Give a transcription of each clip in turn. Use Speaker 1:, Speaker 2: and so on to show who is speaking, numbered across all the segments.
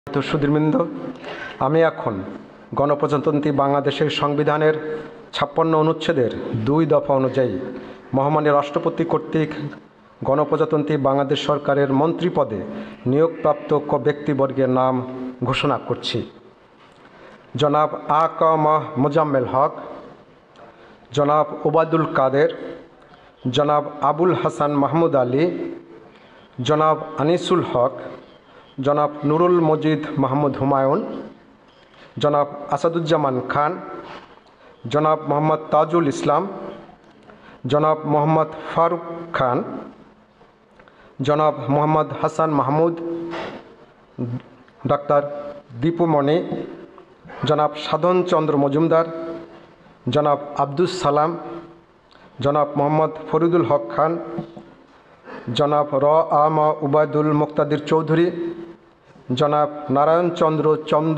Speaker 1: তো সুধীরবৃন্দ, আমি এখন গণপ্রজাতন্ত্রী বাংলাদেশের সংবিধানের ৫৬ অনুচ্ছেদের ২ দফা অনুযায়ী মহামাননীয় রাষ্ট্রপতি কর্তৃক গণপ্রজাতন্ত্রী বাংলাদেশ সরকারের মন্ত্রী পদে নিয়োগপ্রাপ্ত ব্যক্তিবর্গের নাম ঘোষণা করছি। জনাব আ.ক.ম মোজাম্মেল হক, জনাব ওবায়দুল কাদের, জনাব আবুল হাসান মাহমুদ আলী, জনাব আনিসুল হক, জনাব নুরুল মজিদ মাহমুদ হুমায়ুন, জনাব আসাদুজ্জামান খান, জনাব মোহাম্মদ তাজুল ইসলাম, জনাব মোহাম্মদ ফারুক খান, জনাব মোহাম্মদ হাসান মাহমুদ, ডাক্তার দীপুমণি, জনাব সাধন চন্দ্র মজুমদার, জনাব আব্দুস সালাম, জনাব মোহাম্মদ ফরিদুল হক খান, জনাব র.আ.ম উবায়দুল মুক্তাদির চৌধুরী, জনাব নারায়ণ চন্দ্র চন্দ,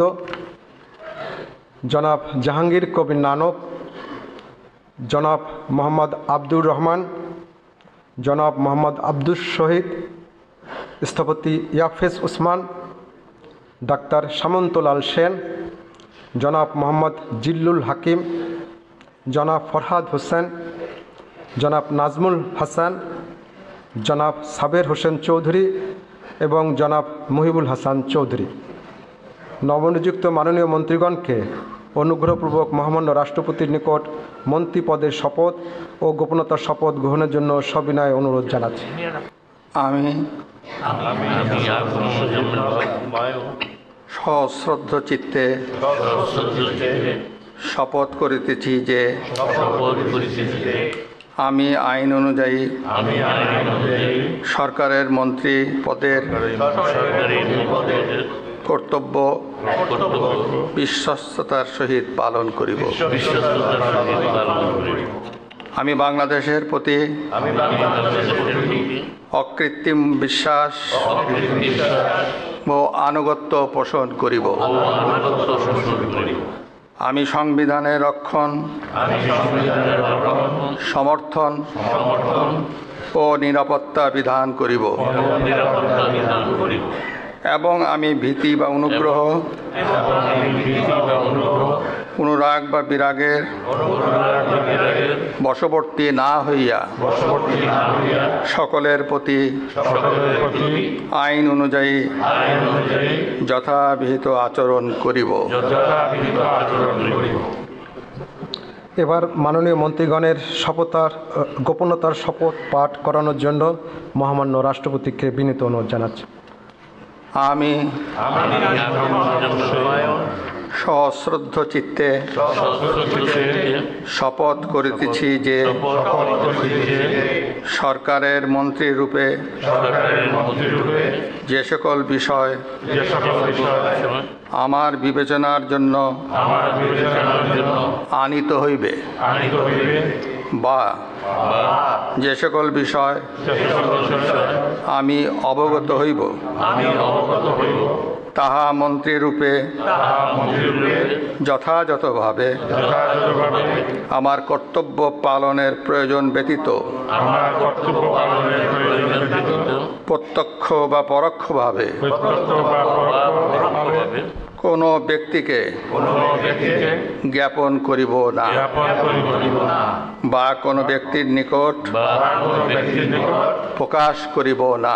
Speaker 1: জনাব জাহাঙ্গীর কবির নানক, জনাব মোহাম্মদ আব্দুর রহমান, জনাব মোহাম্মদ আব্দুস শহীদ, স্থপতি ইয়াফেজ উসমান, ডাক্তার সামন্তলাল সেন, জনাব মোহাম্মদ জিল্লুল হাকিম, জনাব ফরহাদ হোসেন, জনাব নাজমুল হাসান, জনাব সাবের হোসেন চৌধুরী এবং জনাব মুহিবুল হাসান চৌধুরী। নবনিযুক্ত মাননীয় মন্ত্রীগণকে অনুগ্রহপূর্বক মহামান্য রাষ্ট্রপতির নিকট মন্ত্রী পদের শপথ ও গোপনতার শপথ গ্রহণের জন্য সবিনয় অনুরোধ জানাচ্ছি।
Speaker 2: আমি সশ্রদ্ধ চিত্তে শপথ করিতেছি যে আমি আইন অনুযায়ী সরকারের মন্ত্রী পদের কর্তব্য বিশ্বস্ততার সহিত পালন করিব। আমি বাংলাদেশের প্রতি অকৃত্রিম বিশ্বাস ও আনুগত্য পোষণ করিব। আমি সংবিধানের রক্ষণ, সমর্থন ও নিরাপত্তা বিধান করিব এবং আমি ভীতি বা অনুগ্রহ, অনুরাগ বা বিরাগের বশবর্তী না হইয়া সকলের প্রতি আইন অনুযায়ী যথাবিহিত আচরণ করিব।
Speaker 1: এবার মাননীয় মন্ত্রীগণের গোপনতার শপথ পাঠ করানোর জন্য মহামান্য রাষ্ট্রপতিকে বিনীত অনুরোধ জানাচ্ছি।
Speaker 2: আমি সশ্রদ্ধ চিত্তে শপথ করিতেছি যে সরকারের মন্ত্রী রূপে যে সকল বিষয় আমার বিবেচনার জন্য আনিত হইবে বা যে সকল বিষয় আমি অবগত হইব তাহা মন্ত্রীরূপে যথাযথভাবে আমার কর্তব্য পালনের প্রয়োজন ব্যতীত প্রত্যক্ষ বা পরোক্ষভাবে কোনো ব্যক্তিকে জ্ঞাপন করিব না বা কোনো ব্যক্তির নিকট প্রকাশ করিব না।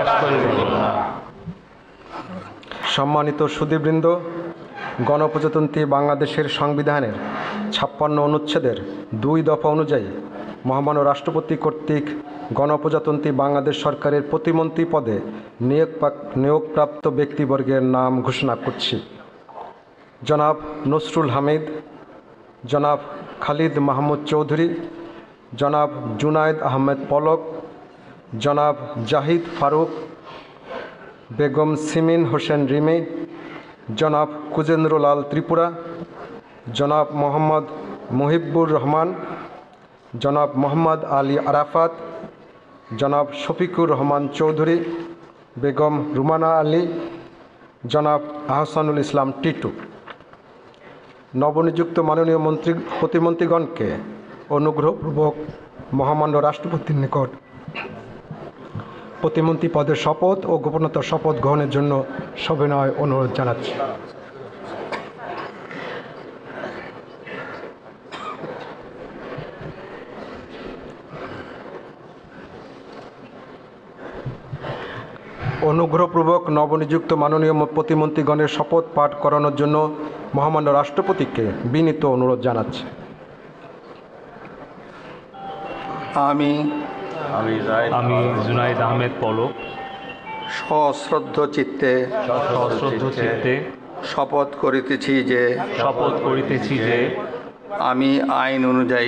Speaker 1: সম্মানিত সুধীবৃন্দ, গণপ্রজাতন্ত্রী বাংলাদেশের সংবিধানের ৫৬ অনুচ্ছেদের ২ দফা অনুযায়ী মহামান্য রাষ্ট্রপতি কর্তৃক গণপ্রজাতন্ত্রী বাংলাদেশ সরকারের প্রতিমন্ত্রী পদে নিয়োগপ্রাপ্ত ব্যক্তিবর্গের নাম ঘোষণা করছি। জনাব নসরুল হামিদ, জনাব খালিদ মাহমুদ চৌধুরী, জনাব জুনায়েদ আহমেদ পলক, জনাব জাহিদ ফারুক, বেগম সিমিন হোসেন রিমি, জনাব কুজেন্দ্রলাল ত্রিপুরা, জনাব মোহাম্মদ মুহিবুর রহমান, জনাব মোহাম্মদ আলী আরাফাত, জনাব শফিকুর রহমান চৌধুরী, বেগম রুমানা আলী, জনাব আহসানুল ইসলাম টিটু। নবনিযুক্ত মাননীয় প্রতিমন্ত্রীগণকে অনুগ্রহপূর্বক মহামান্য রাষ্ট্রপতির নিকট প্রতিমন্ত্রী পদের শপথ ও গোপনতার শপথ গ্রহণের জন্য সবিনয় অনুরোধ জানাচ্ছি। অনুগ্রহপূর্বক নবনিযুক্ত মাননীয় প্রতিমন্ত্রীগণের শপথ পাঠ করানোর জন্য মহামান্য রাষ্ট্রপতিকে বিনীত অনুরোধ জানাচ্ছি।
Speaker 2: আমি
Speaker 3: আমি জুনাইদ আহমেদ পলক
Speaker 2: সশ্রদ্ধ চিত্তে
Speaker 3: সশ্রদ্ধ চিত্তে
Speaker 2: শপথ করিতেছি যে আমি আইন অনুযায়ী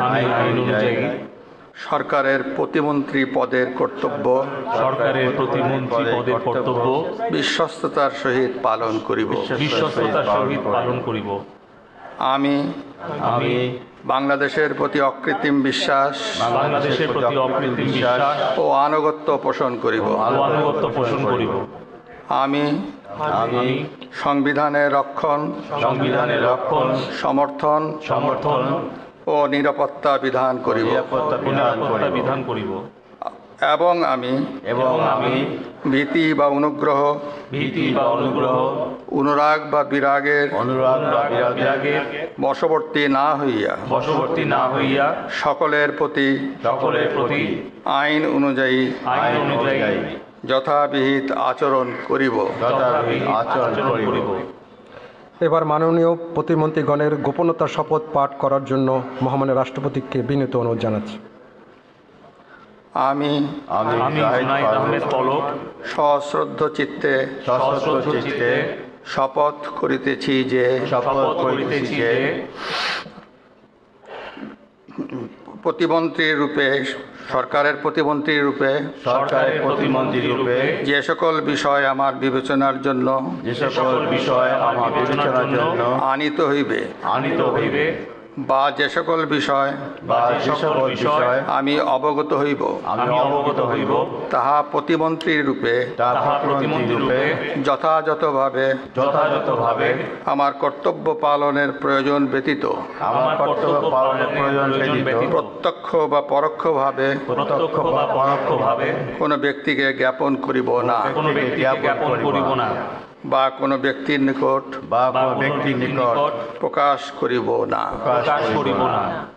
Speaker 2: সরকারের প্রতিমন্ত্রী পদের কর্তব্য বিশ্বস্ততার সহিত পালন করিব। আমি বাংলাদেশের প্রতি অকৃত্রিম বিশ্বাস ও আনুগত্য পোষণ করিব। আমি সংবিধানের রক্ষণ সমর্থন ও নিরাপত্তা বিধান করিব এবং আমি ভীতি বা অনুগ্রহ অনুরাগ বা বিরাগের বশবর্তী না হইয়া সকলের প্রতি আইন অনুযায়ী যথাবিহিত আচরণ করিব।
Speaker 1: এবার মাননীয় প্রতিমন্ত্রীগণের গোপনতার শপথ পাঠ করার জন্য মহামান্য রাষ্ট্রপতিকে বিনীত অনুরোধ জানাচ্ছি।
Speaker 2: আমি
Speaker 3: জুনাইদ আহমেদ পলক
Speaker 2: সশ্রদ্ধ চিত্তে শপথ করিতেছি যে সরকারের প্রতিমন্ত্রী রূপে যে সকল বিষয় আমার বিবেচনার জন্য আনিত হইবে বা যে সকল বিষয় আমি অবগত হইব তাহা প্রতিমন্ত্রী রূপে যথাযথভাবে আমার কর্তব্য পালনের প্রয়োজন ব্যতীত প্রত্যক্ষ বা পরোক্ষভাবে কোনো ব্যক্তিকে জ্ঞাপন করিব না বা কোনো ব্যক্তির নিকট প্রকাশ করিব না।